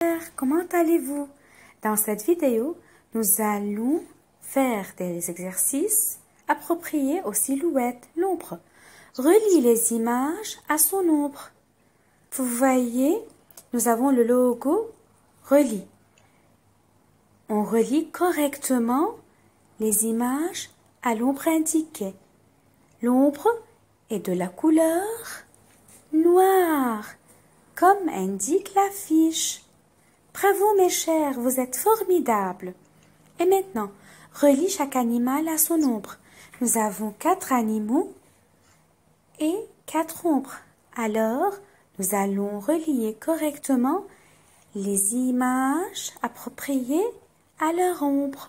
Comment allez-vous? Dans cette vidéo, nous allons faire des exercices appropriés aux silhouettes, l'ombre. Relie les images à son ombre. Vous voyez, nous avons le logo relie. On relie correctement les images à l'ombre indiquée. L'ombre est de la couleur noire, comme indique l'affiche. Bravo mes chers, vous êtes formidables. Et maintenant, relie chaque animal à son ombre. Nous avons 4 animaux et 4 ombres. Alors, nous allons relier correctement les images appropriées à leur ombre.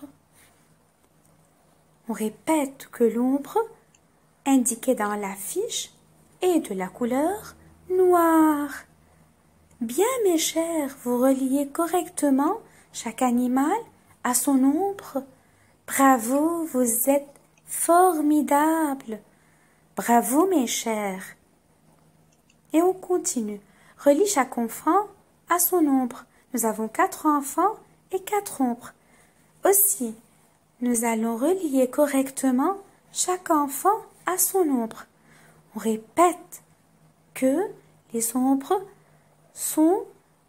On répète que l'ombre indiquée dans l'affiche est de la couleur noire. Bien mes chers, vous reliez correctement chaque animal à son ombre. Bravo, vous êtes formidables. Bravo mes chers. Et on continue. Relie chaque enfant à son ombre. Nous avons 4 enfants et 4 ombres. Aussi, nous allons relier correctement chaque enfant à son ombre. On répète que les ombres sont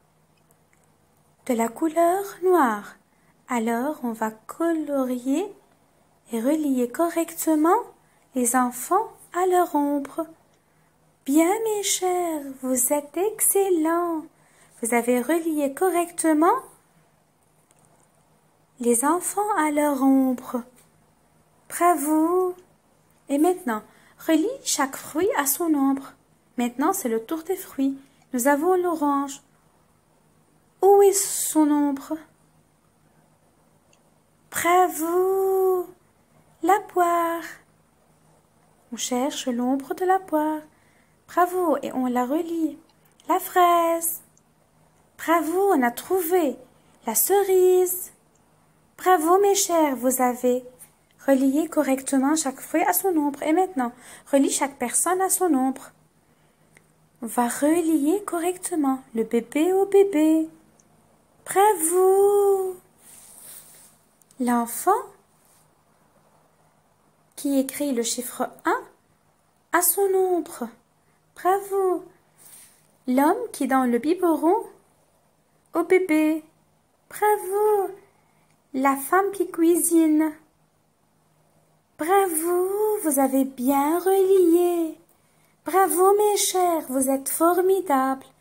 de la couleur noire. Alors, on va colorier et relier correctement les enfants à leur ombre. Bien mes chers, vous êtes excellents. Vous avez relié correctement les enfants à leur ombre. Bravo. Et maintenant, relie chaque fruit à son ombre. Maintenant, c'est le tour des fruits. Nous avons l'orange. Où est son ombre? Bravo. La poire. On cherche l'ombre de la poire. Bravo, et on la relie. La fraise. Bravo, on a trouvé. La cerise. Bravo mes chers, vous avez relié correctement chaque fruit à son ombre. Et maintenant, relie chaque personne à son ombre. On va relier correctement le bébé au bébé. Bravo! L'enfant qui écrit le chiffre 1 à son ombre. Bravo! L'homme qui donne le biberon au bébé. Bravo! La femme qui cuisine. Bravo, vous avez bien relié. Bravo mes chers, vous êtes formidables.